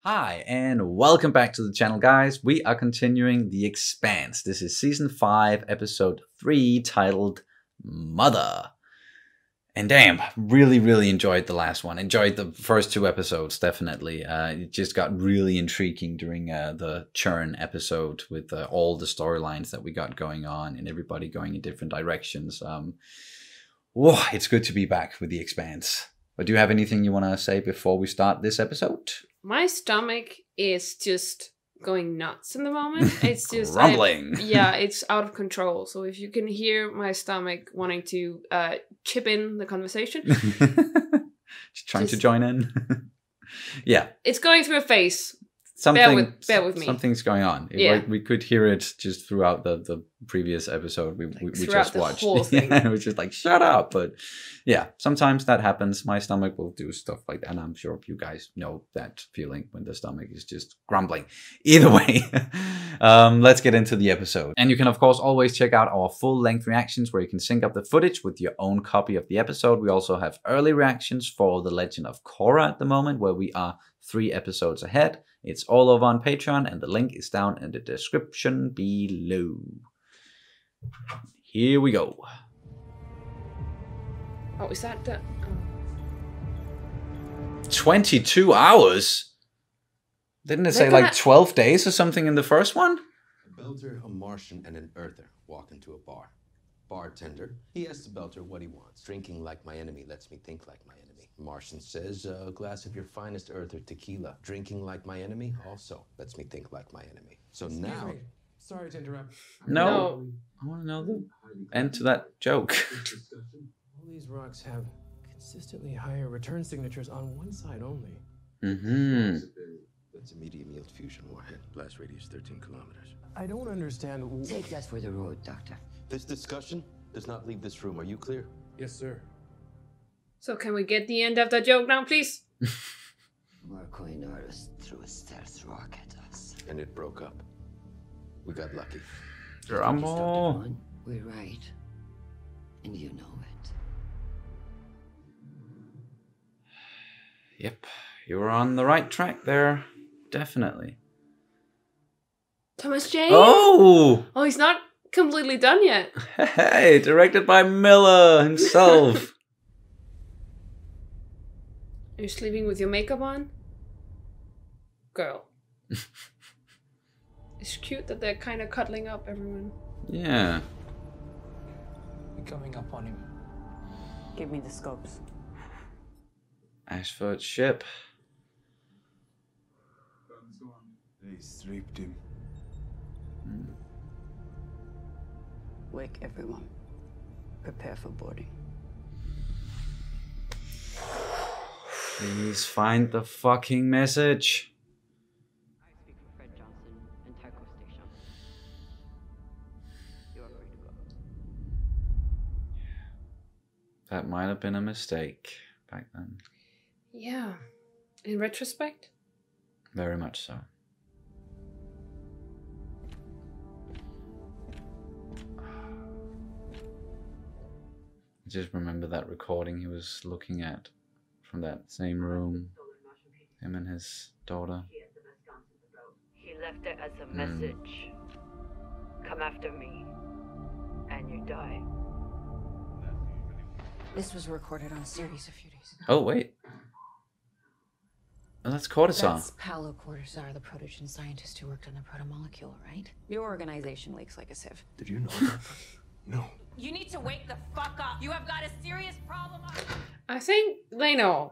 Hi, and welcome back to the channel, guys. We are continuing The Expanse. This is Season 5, Episode 3, titled Mother. And damn, really enjoyed the last one. Enjoyed the first 2 episodes, definitely. It just got really intriguing during the Churn episode with all the storylines that we got going on and everybody going in different directions. Whoa, it's good to be back with The Expanse. But do you have anything you want to say before we start this episode? My stomach is just going nuts in the moment. It's just grumbling. Yeah, it's out of control. So if you can hear my stomach wanting to chip in the conversation, just trying to join in. Yeah, it's going through a phase. Something, bear with me. Something's going on. Yeah. We could hear it just throughout the previous episode we just watched. Whole thing. Yeah, it was just like, shut up. But yeah, sometimes that happens. My stomach will do stuff like that. And I'm sure you guys know that feeling when the stomach is just grumbling. Either way, let's get into the episode. And you can, of course, always check out our full-length reactions where you can sync up the footage with your own copy of the episode. We also have early reactions for The Legend of Korra at the moment, where we are 3 episodes ahead. It's all over on Patreon, and the link is down in the description below. Here we go. Oh, is that the... 22 hours? Didn't it say like 12 days or something in the first one? A Belter, a Martian, and an Earther walk into a bar. Bartender, he asks the Belter what he wants. Drinking like my enemy lets me think like my enemy. Martian says, a glass of your finest Earther tequila. Drinking like my enemy also lets me think like my enemy. So now... Sorry to interrupt. No. I want to know the end to that joke. All these rocks have consistently higher return signatures on one side only. Mm-hmm. That's a medium yield fusion warhead. Blast radius 13 kilometers. I don't understand. Take that for the road, Doctor. This discussion does not leave this room. Are you clear? Yes, sir. So can we get the end of the joke now, please? Marco Inaros threw a stealth rock at us. And it broke up. We got lucky. Grumble. We're right. And you know it. Yep, you were on the right track there. Definitely. Thomas Jane? Oh! Oh, he's not completely done yet. Hey, directed by Miller himself. Are you sleeping with your makeup on? Girl. It's cute that they're kind of cuddling up, everyone. Yeah. We're coming up on him. Give me the scopes. Ashford's ship. They stripped him. Wake everyone. Prepare for boarding. Please find the fucking message. I speak for Fred Johnson and Tycho Station. You are free to go. That might have been a mistake back then. Yeah. In retrospect? Very much so. I just remember that recording he was looking at from that same room. Him and his daughter. He left it as a message. Come after me, and you die. This was recorded on series a few days ago. Oh, wait. Oh, that's Cortazar. That's Paolo Cortazar, the protogen scientist who worked on the protomolecule, right? Your organization leaks like a sieve. Did you know that? No. You need to wake the fuck up. You have got a serious problem. I think they know.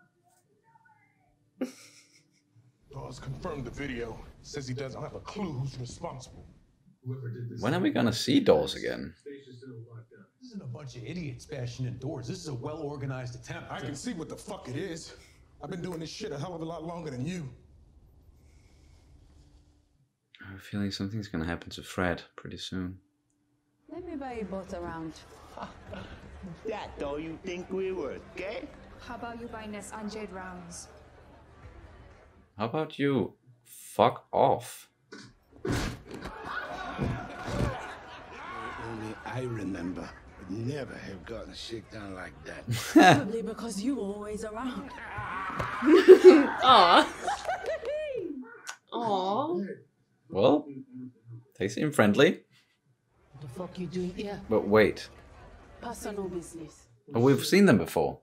Dawes confirmed the video. Says he doesn't have a clue who's responsible. When are we gonna see Dawes again? This isn't a bunch of idiots bashing in doors. This is a well-organized attempt. I can see what the fuck it is. I've been doing this shit a hell of a lot longer than you. I have a feeling something's gonna happen to Fred pretty soon. Let me buy you both around. That all you think we were, okay? How about you buy Ness on Jade rounds? How about you fuck off? Only I remember. Would never have gotten shit down like that. Probably because you were always around. Aw. Well, they seem friendly. What the fuck you doing here? But wait. Personal business. But we've seen them before.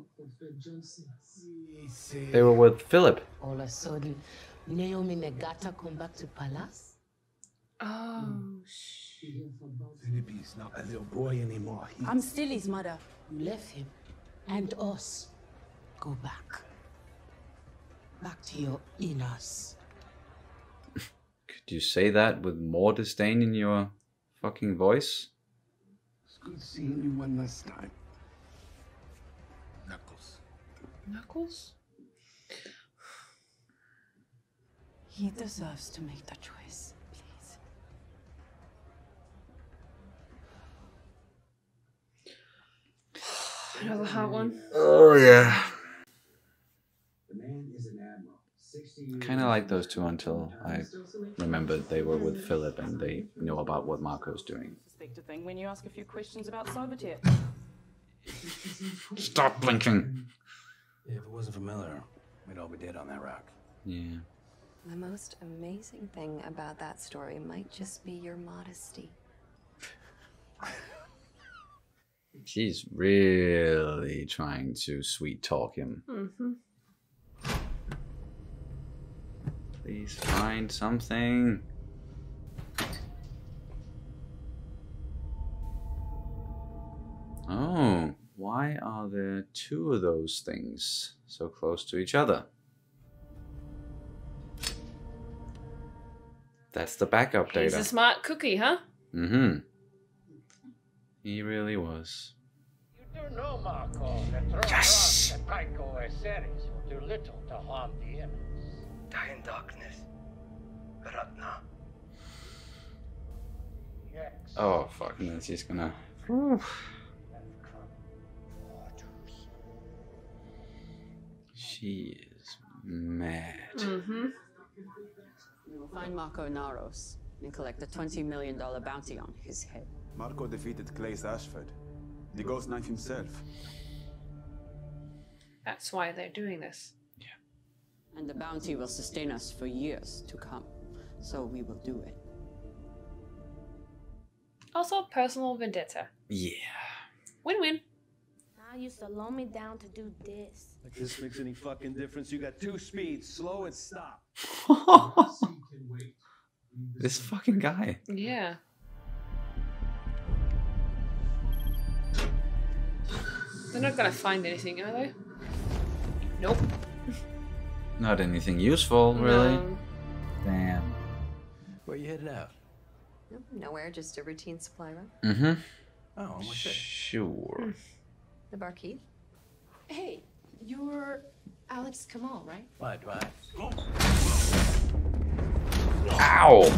They were with Philip. All of a sudden, Naomi Negata come back to Palace? Oh, Philip is not a little boy anymore. I'm still his mother. You left him and us. Go back. Back to your inners. Could you say that with more disdain in your fucking voice? It's good seeing you one last time. Knuckles. Knuckles? He deserves to make that choice, please. Another hot one. Oh yeah. Kind of like those two until I remembered they were with Philip and they know about what Marco's doing. Suspect a thing when you ask a few questions about Sobatier. Stop blinking. Yeah, if it wasn't for Miller, we'd all be dead on that rock. Yeah. The most amazing thing about that story might just be your modesty. She's really trying to sweet talk him. Mm-hmm. Please find something. Oh, why are there two of those things so close to each other? That's the backup data. He's a smart cookie, huh? Mm-hmm. He really was. You do know, Marco, that throwing rocks at Pico Aceres will do little to harm the enemies. Die in darkness. Ratna. Yes. Oh, fuck, and then she's gonna... She is mad. Mm-hmm. We will find Marco Naros and collect a $20 million bounty on his head. Marco defeated Claes Ashford, the Ghost Knife himself. That's why they're doing this. And the bounty will sustain us for years to come. So we will do it. Also, personal vendetta. Yeah. Win-win. Now you slow me down to do this. Like this makes any fucking difference. You got two speeds, slow and stop. This fucking guy. Yeah. They're not gonna find anything, are they? Nope. Not anything useful, really. No. Damn. Where you headed out? Nowhere, just a routine supply run. Mm-hmm. Oh, what's it? Sure. The Barkeith. Hey, you're Alex Kamal, right? What? Ow!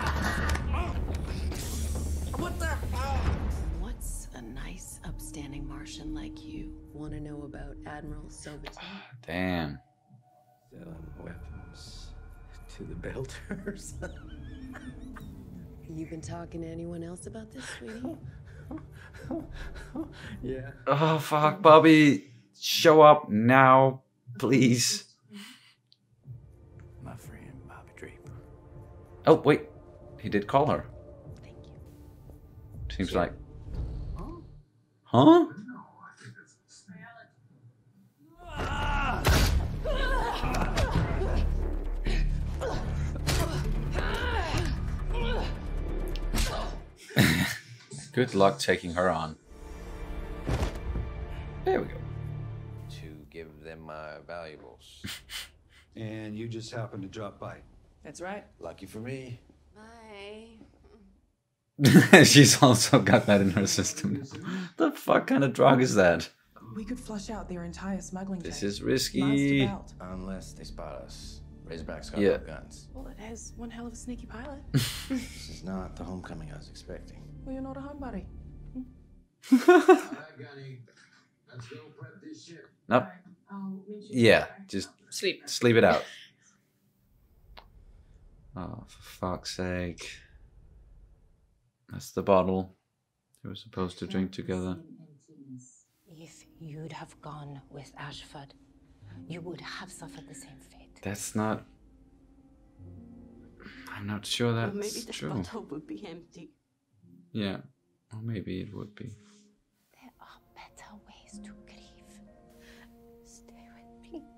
What the? What's a nice, upstanding Martian like you want to know about Admiral Sobatier? Damn. Selling weapons to the Belters. You been talking to anyone else about this, sweetie? Yeah. Oh, fuck, Bobby. Show up now, please. My friend, Bobby Draper. Oh, wait. He did call her. Thank you. Seems like... Huh? Good luck taking her on. There we go. To give them my valuables. And you just happened to drop by. That's right. Lucky for me. Bye. She's also got that in her system. The fuck kind of drug is that? We could flush out their entire smuggling This chain. is risky. Unless they spot us. Razorback's got Yeah. no guns. Well, it has one hell of a sneaky pilot. This is not the homecoming I was expecting. Well, you're not a homebody. Nope. Yeah, just sleep it out. Oh, for fuck's sake. That's the bottle they were supposed to drink together. If you'd have gone with Ashford, you would have suffered the same fate. That's not... I'm not sure that's Or maybe this true. bottle would be empty. Yeah, or maybe it would be. There are better ways to grieve. Stay with me.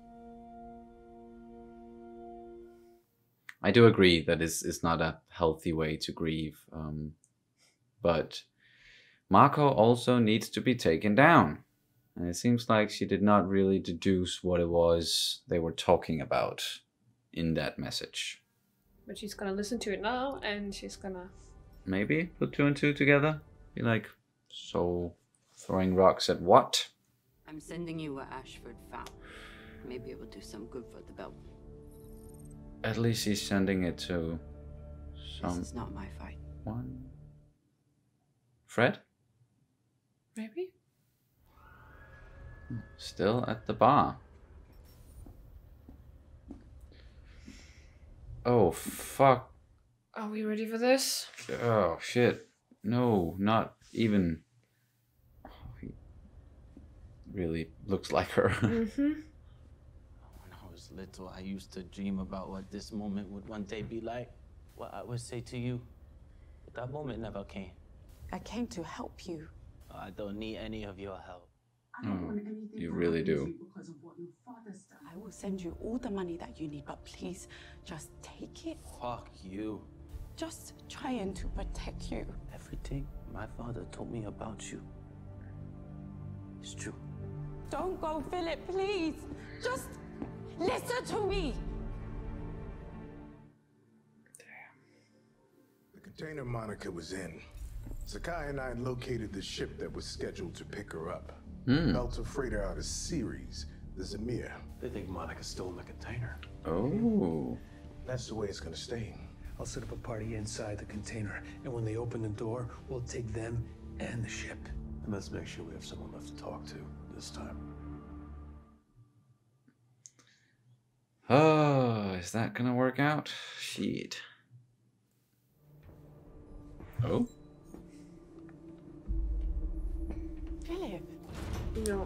I do agree that it's not a healthy way to grieve, but Marco also needs to be taken down. And it seems like she did not really deduce what it was they were talking about in that message. But she's gonna listen to it now, and she's gonna... Maybe put 2 and 2 together? Be like, so throwing rocks at what? I'm sending you what Ashford found. Maybe it will do some good for the belt. At least he's sending it to This is not my fight. One. Fred? Maybe? Still at the bar. Oh, fuck. Are we ready for this? Oh, shit. No, not even. Oh, he really looks like her. Mm-hmm. When I was little, I used to dream about what this moment would one day be like. What I would say to you. But that moment never came. I came to help you. I don't need any of your help. You really do. I will send you all the money that you need, but please, just take it. Fuck you. Just trying to protect you. Everything my father told me about you is true. Don't go, Philip, please. Just listen to me. The container Monica was in. Sakai and I located the ship that was scheduled to pick her up. Delta freighter out of Ceres, the Zamir. They think Monica's still in the container. Oh. That's the way it's gonna stay. I'll set up a party inside the container, and when they open the door, we'll take them and the ship. And let's make sure we have someone left to talk to this time. Oh, is that gonna work out? Shit. Oh? Philip. No.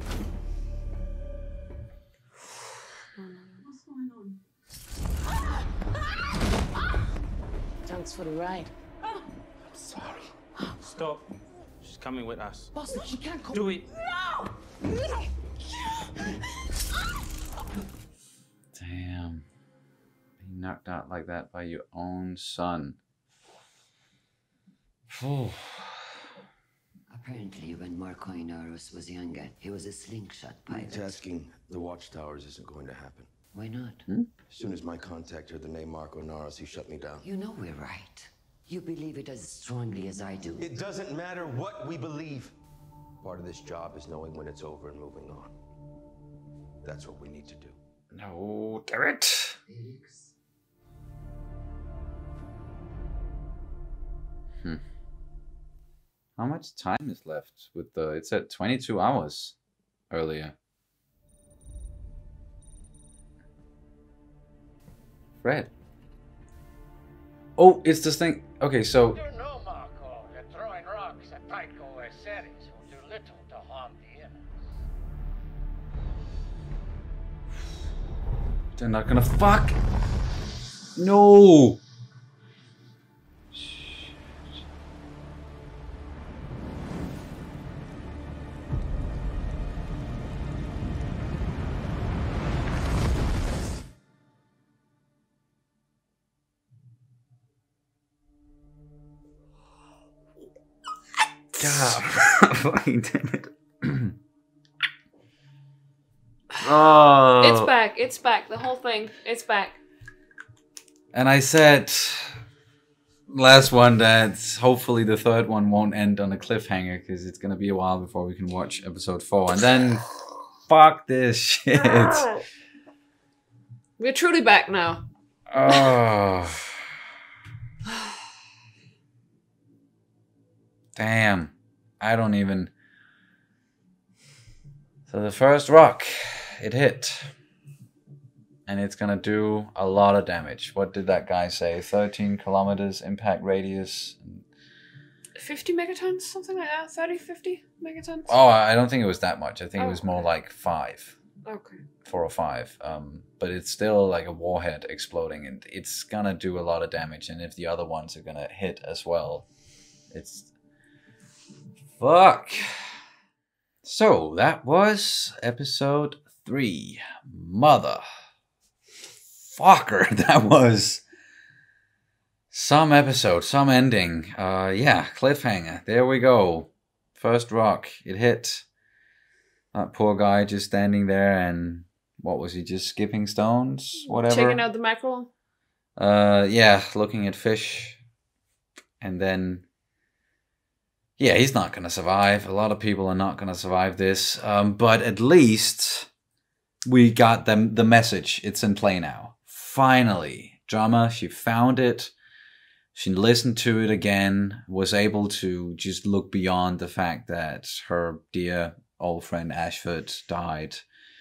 What's going on? Thanks for the ride. I'm sorry. Stop. She's coming with us. Boss, she can't come. Do it. No! Damn. Being knocked out like that by your own son. Phew. Apparently, when Marco Inaros was younger, he was a slingshot pilot. Tasking the watchtowers isn't going to happen. Why not? As soon as my contact heard the name Marco Naros, he shut me down. You know we're right. You believe it as strongly as I do. It doesn't matter what we believe. Part of this job is knowing when it's over and moving on. That's what we need to do. No, damn it. How much time is left with the... It said 22 hours earlier. Fred. Oh, it's this thing. Okay, so... You know, Marco, that throwing rocks at Tycho Ceres will do little to harm the innocent. They're not gonna fuck. No. God, fucking damn it. Oh. It's back. It's back. The whole thing. It's back. And I said last one that hopefully the third one won't end on a cliffhanger because it's going to be a while before we can watch episode 4. And then fuck this shit. We're truly back now. Oh. Damn. I don't even... So the first rock, it hit. And it's gonna do a lot of damage. What did that guy say? 13 kilometers impact radius. 50 megatons? Something like that? 30, 50 megatons? Oh, I don't think it was that much. I think it was more like 5. Okay. 4 or 5. But it's still like a warhead exploding, and it's gonna do a lot of damage. And if the other ones are gonna hit as well, it's fuck. So that was episode 3, Mother. Fucker, that was some episode, some ending. Yeah, cliffhanger. There we go. First rock, it hit. That poor guy just standing there, and what was he, just skipping stones? Whatever. Checking out the mackerel? Yeah, looking at fish. And then, yeah, he's not going to survive. A lot of people are not going to survive this. But at least we got the message. It's in play now. Finally, Drama, she found it. She listened to it again, was able to just look beyond the fact that her dear old friend Ashford died.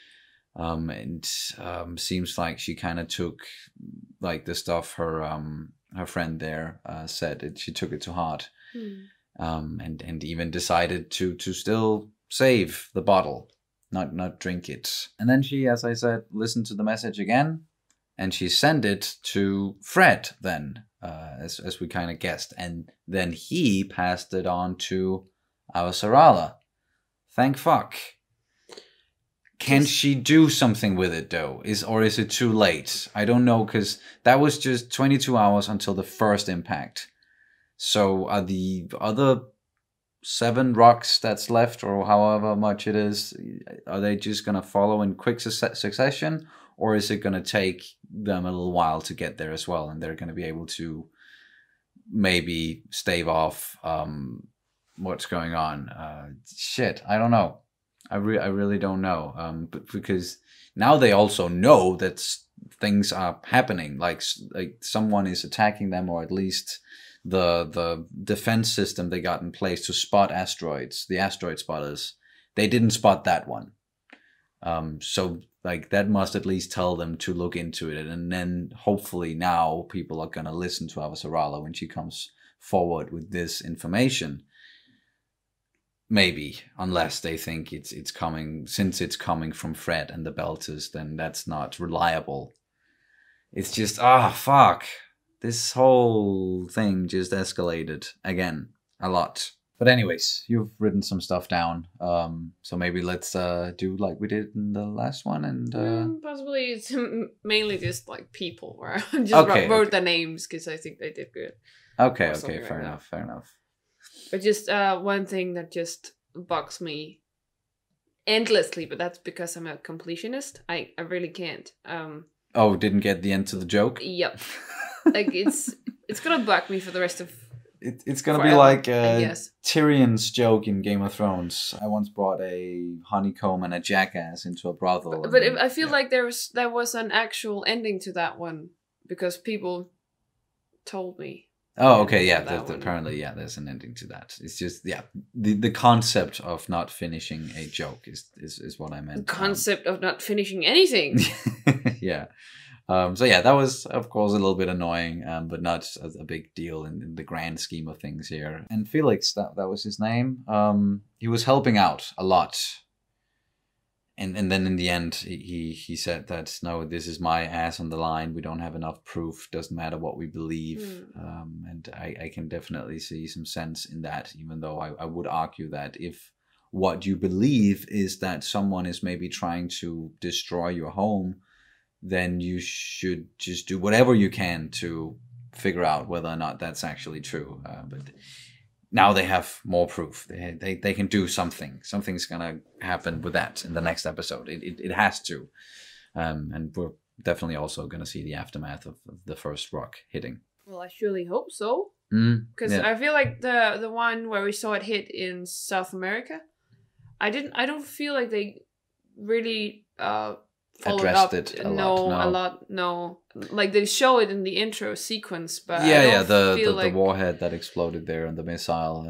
And seems like she kind of took like the stuff her friend there said. She took it to heart. And even decided to still save the bottle, not drink it. And then she, as I said, listened to the message again, and she sent it to Fred then, as we kind of guessed. And then he passed it on to Avasarala. Thank fuck. Can she do something with it though? Or is it too late? I don't know, because that was just 22 hours until the first impact. So are the other 7 rocks that's left, or however much it is, are they just going to follow in quick succession? Or is it going to take them a little while to get there as well? And they're going to be able to maybe stave off what's going on. Shit, I don't know. I really don't know. But because now they also know that things are happening. Like someone is attacking them, or at least the defense system they got in place to spot asteroids, the asteroid spotters, they didn't spot that one. So like that must at least tell them to look into it, and then hopefully now people are gonna listen to Avasarala when she comes forward with this information. Maybe, unless they think it's coming, since it's coming from Fred and the Belters, then that's not reliable. It's just fuck. This whole thing just escalated again a lot. But anyways, you've written some stuff down. So maybe let's do like we did in the last one, and possibly it's mainly just like people where I just wrote the names because I think they did good. Okay, fair enough. But just one thing that just bugs me endlessly, but that's because I'm a completionist. I really can't. Didn't get the end to the joke? Yep. Like it's gonna bug me for the rest of it's gonna be like Tyrion's joke in Game of Thrones. I once brought a honeycomb and a jackass into a brothel. But I feel like there was an actual ending to that one because people told me. Oh, okay, yeah. Apparently, yeah, there's an ending to that. It's just, yeah, the concept of not finishing a joke is what I meant. The concept of not finishing anything. Yeah. So yeah, that was of course a little bit annoying, but not a big deal in the grand scheme of things here. And Felix, that was his name. He was helping out a lot. And then in the end, he said that, no, this is my ass on the line. We don't have enough proof. Doesn't matter what we believe. And I can definitely see some sense in that, even though I would argue that if what you believe is that someone is maybe trying to destroy your home, then you should just do whatever you can to figure out whether or not that's actually true. But now they have more proof. They can do something. Something's gonna happen with that in the next episode. It has to. And we're definitely also gonna see the aftermath of the first rock hitting. Well, I surely hope so. Because I feel like the one where we saw it hit in South America, I don't feel like they really followed addressed up. It a lot. No. Like they show it in the intro sequence, but the warhead that exploded there and the missile.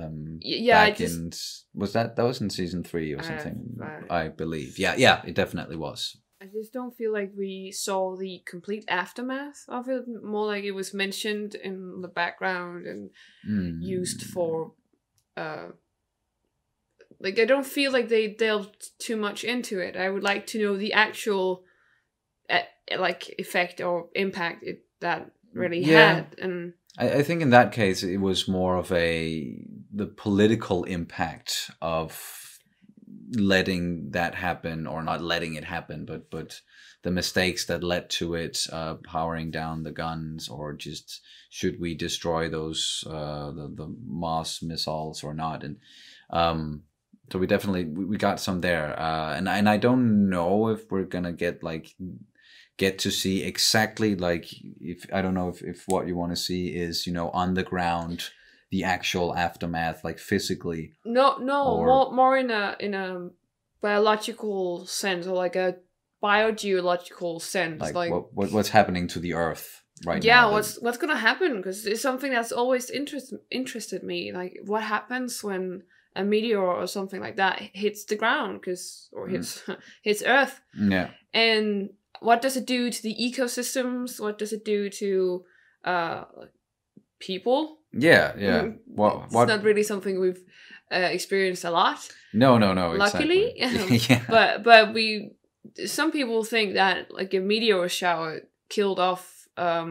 Was that in season 3 or something? I believe. Yeah, it definitely was. I just don't feel like we saw the complete aftermath of it. More like it was mentioned in the background and used for like I don't feel like they delved too much into it. I would like to know the actual like effect or impact that really had. And I think in that case it was more of the political impact of letting that happen, or not letting it happen, but the mistakes that led to it, powering down the guns, or just should we destroy those the Mars missiles or not. And so we definitely we got some there, and I don't know if we're gonna get to see exactly, like, if I don't know if what you want to see is, you know, on the ground, the actual aftermath, like physically. More in a biological sense, or like a biogeological sense, like what's happening to the Earth right now. Yeah, what's gonna happen? Because it's something that's always interested me. Like, what happens when a meteor or something like that hits the ground, hits Earth? Yeah. And what does it do to the ecosystems? What does it do to people? Yeah. It's not really something we've experienced a lot. No. Luckily, exactly. Yeah. But some people think that like a meteor shower killed off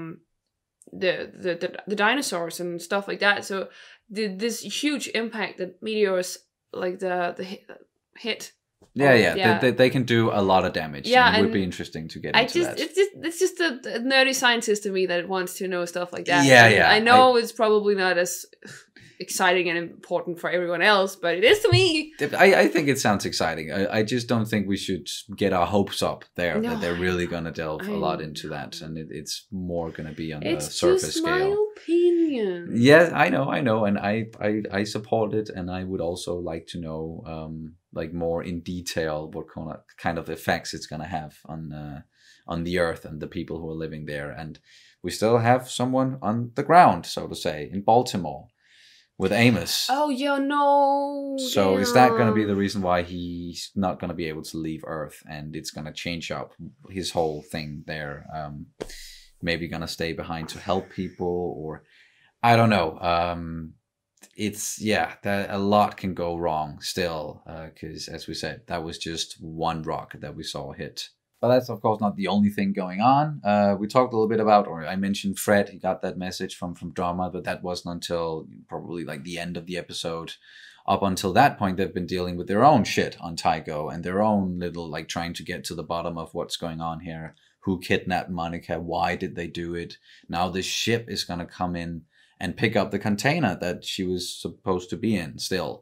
the dinosaurs and stuff like that. So this huge impact that meteors, like the hit. They can do a lot of damage. Yeah, and it would be interesting to get into that. It's just a nerdy scientist to me that wants to know stuff like that. Yeah. I know it's probably not as exciting and important for everyone else, but it is to me. I think it sounds exciting. I just don't think we should get our hopes up there that they're really going to delve a lot into that, and it's more going to be on the surface scale. It's just my opinion. Yeah, I know, and I support it, and I would also like to know like more in detail what kind of effects it's going to have on the Earth and the people who are living there. And we still have someone on the ground, so to say, in Baltimore with Amos. Oh, yeah, no. So is that going to be the reason why he's not going to be able to leave Earth, and it's going to change up his whole thing there? Maybe going to stay behind to help people, or I don't know. It's that a lot can go wrong still, because as we said, that was just one rock that we saw hit. But that's of course not the only thing going on. We talked a little bit about, or I mentioned Fred. He got that message from Drama, but that wasn't until probably like the end of the episode. Up until that point, they've been dealing with their own shit on Tycho and their own little, like, trying to get to the bottom of what's going on here. Who kidnapped Monica? Why did they do it? Now this ship is going to come in and pick up the container that she was supposed to be in still.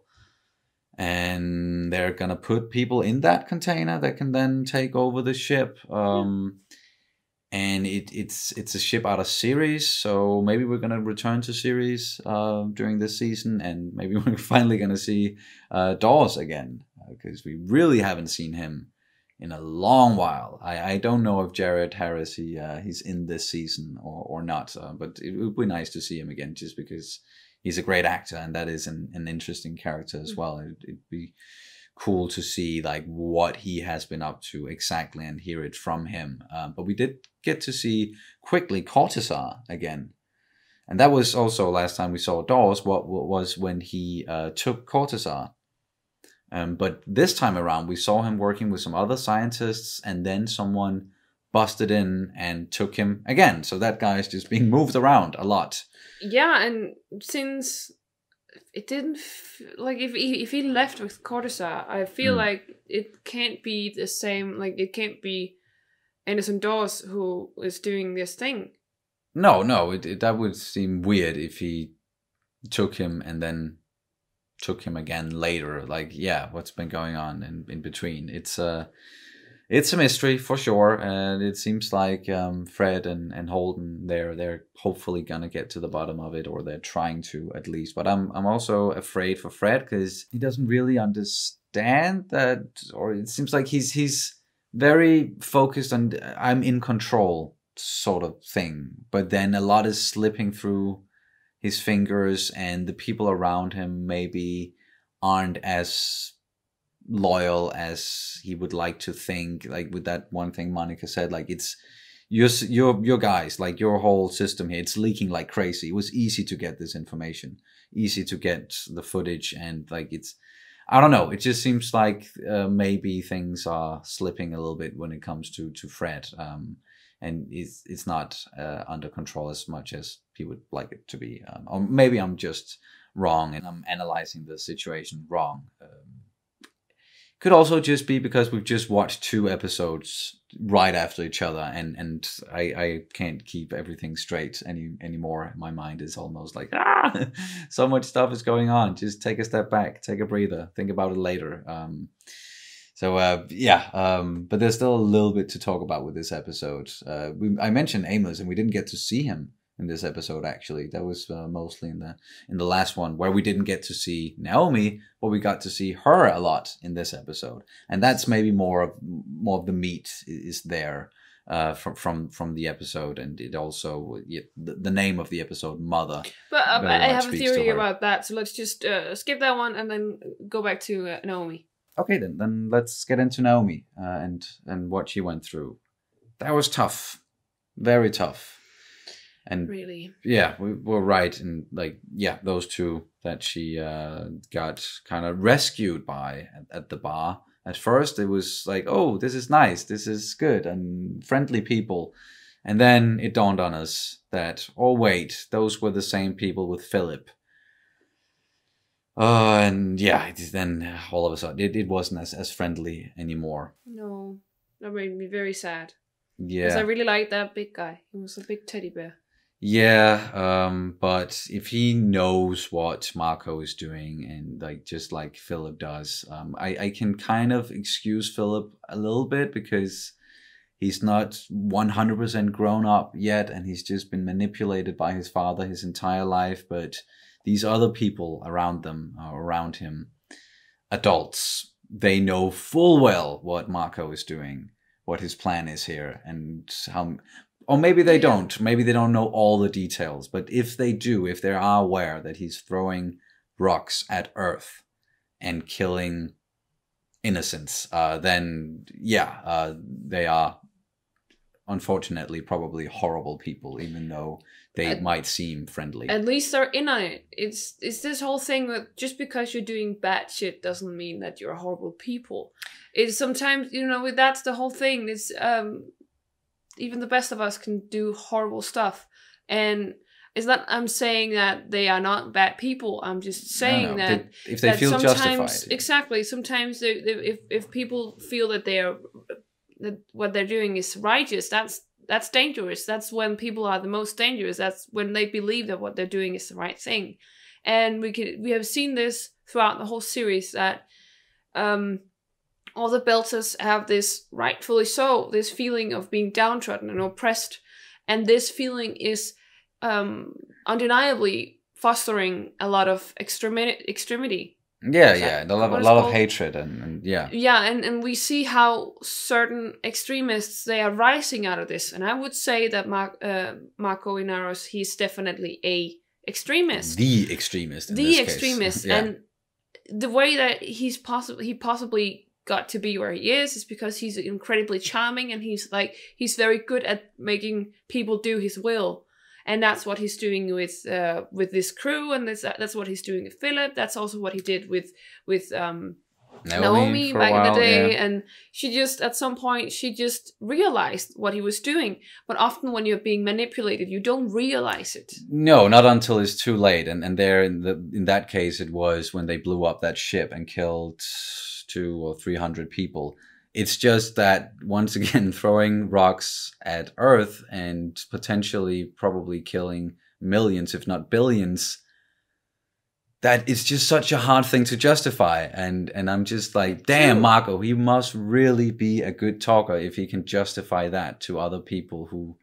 And they're going to put people in that container that can then take over the ship. And it's a ship out of Ceres, so maybe we're going to return to Ceres during this season, and maybe we're finally going to see Dawes again, because we really haven't seen him in a long while. I don't know if Jared Harris he's in this season or not, but it would be nice to see him again, just because he's a great actor, and that is an interesting character as well. It'd be cool to see like what he has been up to exactly and hear it from him. But we did get to see quickly Cortazar again, and that was also last time we saw Dawes. What was when he took Cortazar. But this time around, we saw him working with some other scientists, and then someone busted in and took him again. So that guy is just being moved around a lot. Yeah, and since it didn't like if he left with Cortazar, I feel like it can't be the same. Like it can't be Anderson Dawes who is doing this thing. No, that would seem weird if he took him and then took him again later. Like, yeah, what's been going on in between? It's a mystery for sure, and it seems like Fred and Holden, they're hopefully gonna get to the bottom of it, or they're trying to at least. But I'm also afraid for Fred, because he doesn't really understand that, or it seems like he's very focused on I'm in control sort of thing, but then a lot is slipping through his fingers, and the people around him maybe aren't as loyal as he would like to think. Like with that one thing Monica said, like it's your guys, like your whole system here, it's leaking like crazy. It was easy to get this information, easy to get the footage, and like I don't know. It just seems like maybe things are slipping a little bit when it comes to Fred, and it's not under control as much as he would like it to be. Or maybe I'm just wrong and I'm analyzing the situation wrong. Could also just be because we've just watched 2 episodes right after each other, and I can't keep everything straight anymore. My mind is almost like, so much stuff is going on. Just take a step back, take a breather, think about it later. But there's still a little bit to talk about with this episode. I mentioned Amos, and we didn't get to see him in this episode. Actually, that was mostly in the last one, where we didn't get to see Naomi, but we got to see her a lot in this episode, and that's maybe more of the meat is there from the episode, and it also the name of the episode, Mother. But I have a theory about that, so let's just skip that one and then go back to Naomi. Okay, then let's get into Naomi and what she went through. That was tough, very tough. And really, yeah, we were right in those 2 that she got kind of rescued by at the bar. At first, it was like, oh, this is nice, this is good, and friendly people. And then it dawned on us that, oh wait, those were the same people with Philip. And yeah, then all of a sudden, it wasn't as friendly anymore. No, that made me very sad. Yeah, because I really liked that big guy. He was a big teddy bear. Yeah, but if he knows what Marco is doing, and just like Philip does, I can kind of excuse Philip a little bit, because he's not 100% grown up yet, and he's just been manipulated by his father his entire life. But these other people around him, adults, they know full well what Marco is doing, what his plan is here, and how. Or maybe they don't. Maybe they don't know all the details. But if they do, if they are aware that he's throwing rocks at Earth and killing innocents, then yeah, they are unfortunately probably horrible people, even though they might seem friendly. At least they're in on it. It's this whole thing that just because you're doing bad shit doesn't mean that you're horrible people. It's sometimes, that's the whole thing. It's even the best of us can do horrible stuff, and it's not. I'm saying that they are not bad people. I'm just saying that if they feel justified, exactly. Sometimes if people feel that that what they're doing is righteous, that's dangerous. That's when people are the most dangerous. That's when they believe that what they're doing is the right thing, and we have seen this throughout the whole series that. All the Belters have this, rightfully so, this feeling of being downtrodden and oppressed. And this feeling is undeniably fostering a lot of extremity. Yeah, a lot of hatred and yeah. Yeah, and we see how certain extremists, they are rising out of this. And I would say that Marco Inaros, he's definitely a extremist. The extremist in this case. Extremist. Yeah. And the way that he possibly got to be where he is because he's incredibly charming, and he's very good at making people do his will, and that's what he's doing with this crew, and that's what he's doing with Philip. That's also what he did with Naomi back in the day, yeah. And she just at some point she just realized what he was doing. But often when you're being manipulated, you don't realize it. No, not until it's too late. And there in that case, it was when they blew up that ship and killed 200 or 300 people. It's just that once again, throwing rocks at Earth and potentially probably killing millions, if not billions. That is just such a hard thing to justify, and I'm just like, damn, Marco, he must really be a good talker if he can justify that to other people who,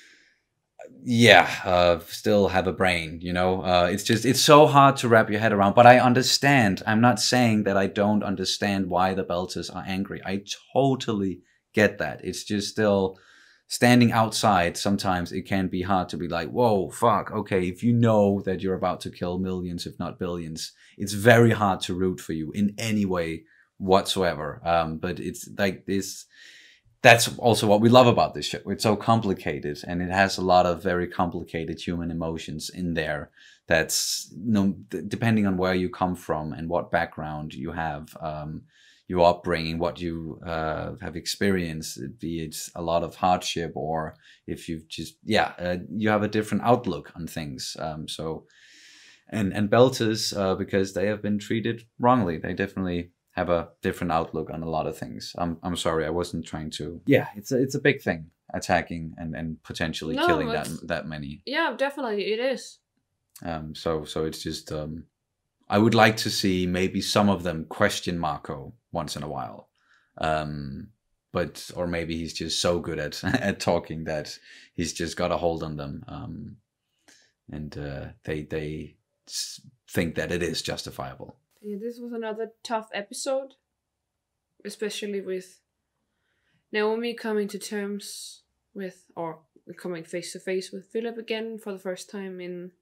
still have a brain, it's so hard to wrap your head around, but I understand. I'm not saying that I don't understand why the Belters are angry. I totally get that. It's just still standing outside, sometimes it can be hard to be like, whoa, fuck, okay, if you know that you're about to kill millions, if not billions, it's very hard to root for you in any way whatsoever. But it's like this, that's also what we love about this show. It's so complicated, and it has a lot of very complicated human emotions in there. That's depending on where you come from and what background you have, your upbringing, what you have experienced, be it a lot of hardship or if you've just you have a different outlook on things. So and Belters, because they have been treated wrongly, they definitely have a different outlook on a lot of things. I'm sorry, I wasn't trying to. Yeah, it's a big thing, attacking and potentially killing that many. Yeah, definitely it is. So it's just I would like to see maybe some of them question Marco once in a while, but or maybe he's just so good at talking that he's just got a hold on them, and they think that it is justifiable. Yeah, this was another tough episode, especially with Naomi coming to terms with, or coming face to face with Philip again for the first time in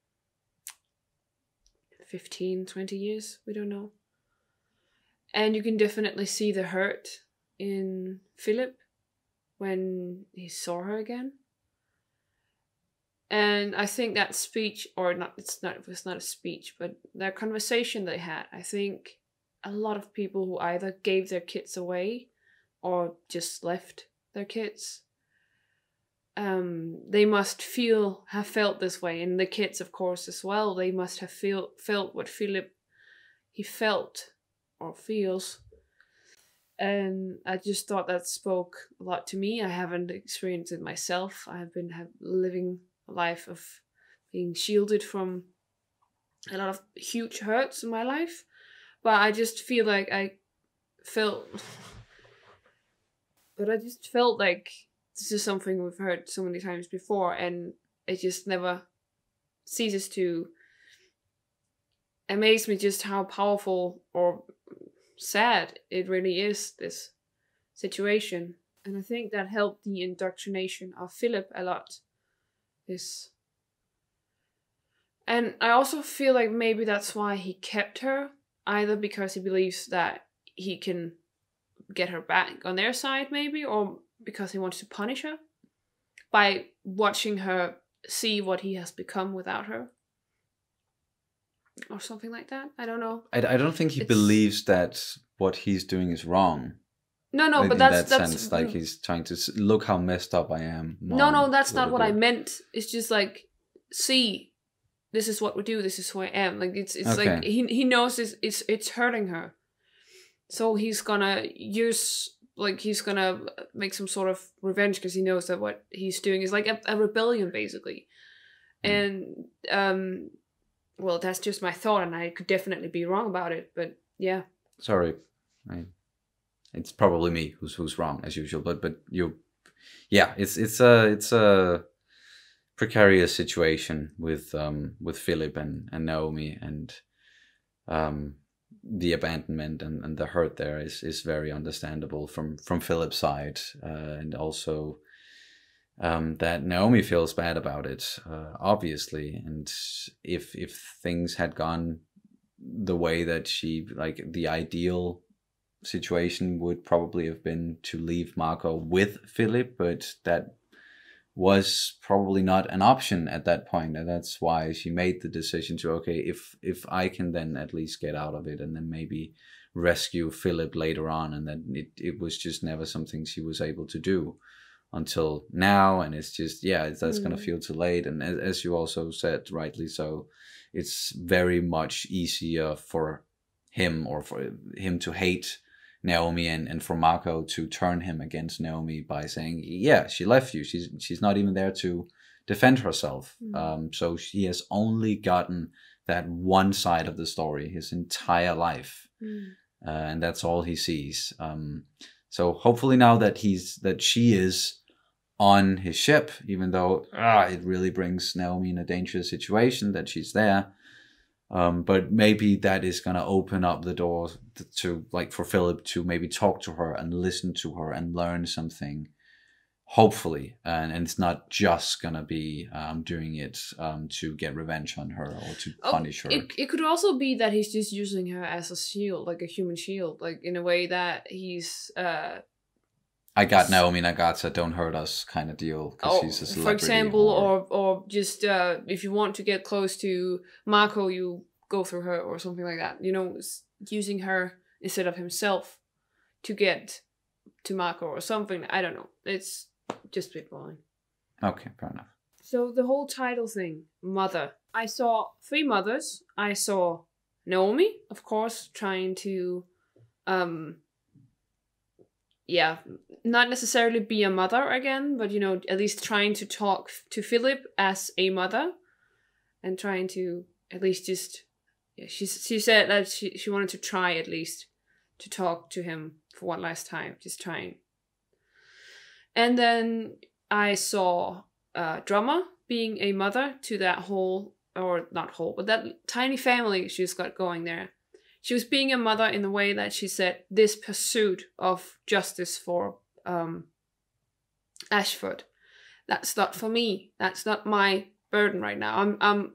15, 20 years, we don't know. And you can definitely see the hurt in Philip when he saw her again. And I think that speech, or not, it was not a speech, but that conversation they had, I think a lot of people who either gave their kids away or just left their kids, they must have felt this way. And the kids, of course, as well, they must have felt what Philip, he felt or feels. And I just thought that spoke a lot to me. I haven't experienced it myself. I have been living a life of being shielded from a lot of huge hurts in my life. But I just feel like this is something we've heard so many times before, and it just never ceases to amaze me just how powerful or sad it really is, this situation. And I think that helped the indoctrination of Philip a lot. And I also feel like maybe that's why he kept her, either because he believes that he can get her back on their side maybe, or because he wants to punish her by watching her see what he has become without her. Or something like that. I don't know. I don't think he believes that what he's doing is wrong. No, but that's sense, like he's trying to look how messed up I am. Mom, no, that's not what I meant. It's just like, see, this is what we do. This is who I am. Like it's okay. Like he knows it's hurting her, so he's gonna make some sort of revenge because he knows that what he's doing is like a rebellion basically, and well, that's just my thought, and I could definitely be wrong about it. But yeah, sorry, it's probably me who's wrong as usual. But it's a precarious situation with Philip and Naomi, and the abandonment and the hurt there is very understandable from Philip's side, and also that Naomi feels bad about it, obviously. And if things had gone the way that she, like, the ideal situation would probably have been to leave Marco with Philip, but that was probably not an option at that point, and that's why she made the decision to, okay, if I can then at least get out of it and then maybe rescue Philip later on. And then it was just never something she was able to do until now, and it's just that's gonna feel too late. And as you also said, rightly so, it's very much easier for him to hate Naomi and for Marco to turn him against Naomi by saying, she left you, she's not even there to defend herself. So he has only gotten that one side of the story his entire life, and that's all he sees. So hopefully now that she is on his ship, even though it really brings Naomi in a dangerous situation that she's there, but maybe that is going to open up the door to, like, for Philip to maybe talk to her and listen to her and learn something, hopefully. And it's not just going to be doing it to get revenge on her or to punish her. It could also be that he's just using her as a shield, like a human shield, like in a way that he's I got Naomi Nagata, don't hurt us kind of deal, because she's a celebrity. For example, or just if you want to get close to Mako, you go through her or something like that. You know, using her instead of himself to get to Mako or something. I don't know. It's just spitballing. Okay, fair enough. So the whole title thing, Mother. I saw 3 mothers. I saw Naomi, of course, trying to, not necessarily be a mother again, but, you know, at least trying to talk to Philip as a mother, and trying to at least just, she said that she wanted to try at least to talk to him for one last time, just trying. And then I saw Drummer being a mother to that whole, or not whole, but that tiny family she's got going there. She was being a mother in the way that she said this pursuit of justice for Ashford. That's not for me. That's not my burden right now. I'm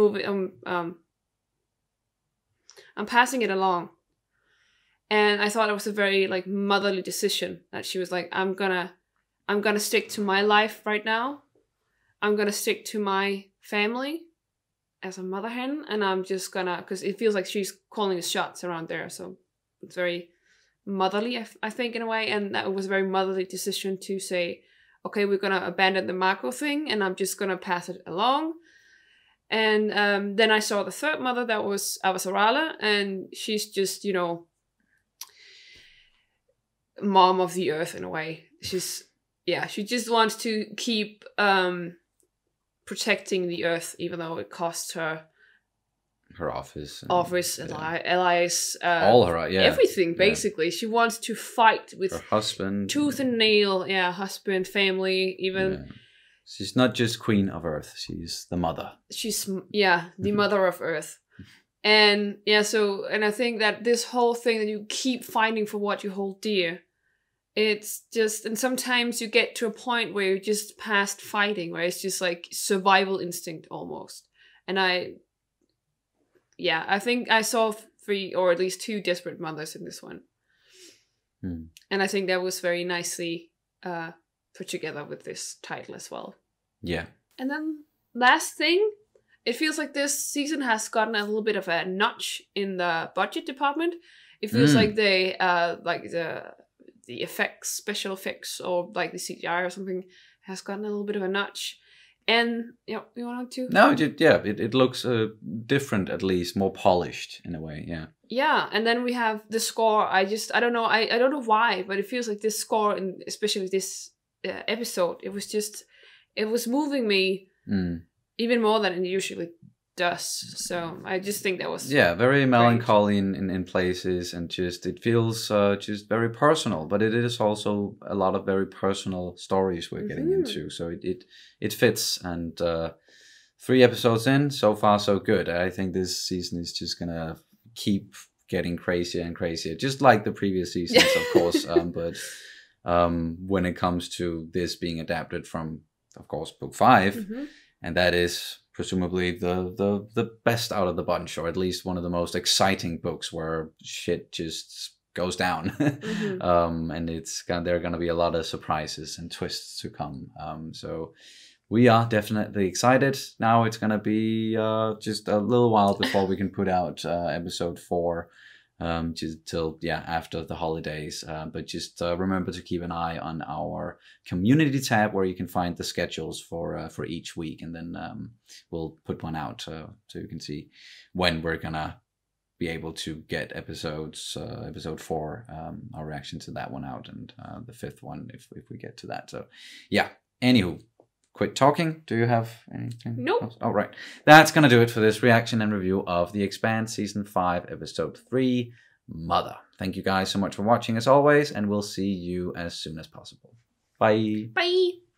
passing it along. And I thought it was a very like motherly decision, that she was like, I'm gonna stick to my life right now. I'm gonna stick to my family as a mother hen, and I'm just gonna, because it feels like she's calling the shots around there, so it's very motherly, I think, in a way, and that was a very motherly decision to say, okay, we're gonna abandon the Mako thing, and I'm just gonna pass it along. And then I saw the third mother, that was Avasarala, and she's just, you know, mom of the earth in a way. She just wants to keep protecting the earth, even though it costs her office, allies, all her, everything basically. She wants to fight with her husband, tooth and nail, husband, family, even. Yeah. She's not just queen of Earth; she's the mother. She's the mother of Earth, and and I think that this whole thing that you keep fighting for what you hold dear. It's just, and sometimes you get to a point where you're just past fighting, where it's just like survival instinct almost. And I think I saw 3 or at least 2 desperate mothers in this one. And I think that was very nicely put together with this title as well. Yeah. And then last thing, it feels like this season has gotten a little bit of a notch in the budget department. It feels like they the effects, special effects, or like the CGI or something has gotten a little bit of a notch. And you want to? No, it looks different, at least more polished in a way. Yeah, and then we have the score. I don't know. I don't know why, but it feels like this score, and especially this episode, it was moving me even more than it usually does. So I just think that was very melancholy in places, and just it feels just very personal, but it is also a lot of very personal stories we're getting into, so it fits. And 3 episodes in, so far so good. I think this season is just gonna keep getting crazier and crazier, just like the previous seasons, of course. But when it comes to this being adapted from, of course, book 5, and that is presumably the best out of the bunch, or at least one of the most exciting books where shit just goes down. And there are going to be a lot of surprises and twists to come. So we are definitely excited. Now it's going to be just a little while before we can put out episode 4. Just till after the holidays, but just remember to keep an eye on our community tab, where you can find the schedules for each week, and then we'll put one out so you can see when we're gonna be able to get episode 4, our reaction to that one out, and the 5th one if we get to that. So anywho, quit talking. Do you have anything? Nope. All right. That's going to do it for this reaction and review of The Expanse Season 5, Episode 3, Mother. Thank you guys so much for watching as always, and we'll see you as soon as possible. Bye. Bye.